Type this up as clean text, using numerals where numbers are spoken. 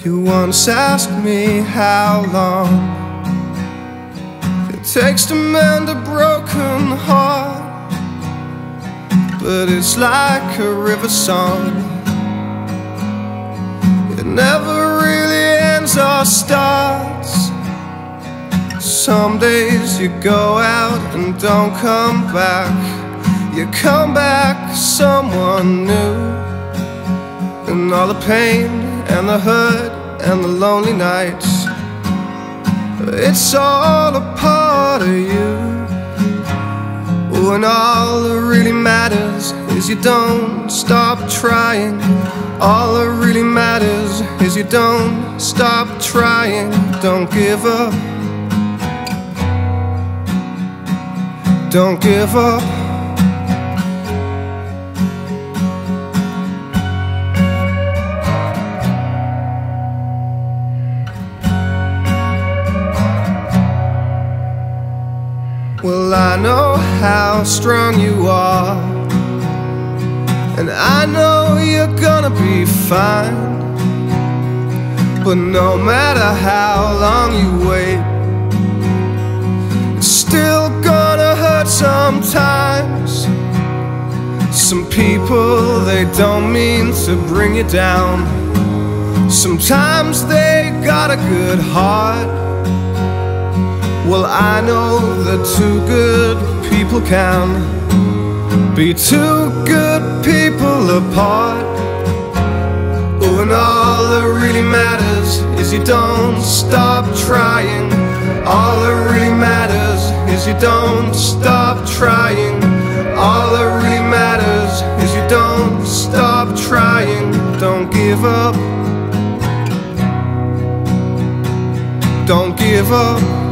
You once asked me how long it takes to mend a broken heart, but it's like a river song. It never really ends or starts. Some days you go out and don't come back. You come back someone new, and all the pain and the hurt and the lonely nights, it's all a part of you. When all that really matters is you don't stop trying. All that really matters is you don't stop trying. Don't give up. Don't give up. Well, I know how strong you are, and I know you're gonna be fine. But no matter how long you wait, it's still gonna hurt sometimes. Some people, they don't mean to bring you down. Sometimes they got a good heart. Well, I know that two good people can be two good people apart. When all that really matters is you don't stop trying. All that really matters is you don't stop trying. All that really matters is you don't stop trying. Don't give up. Don't give up.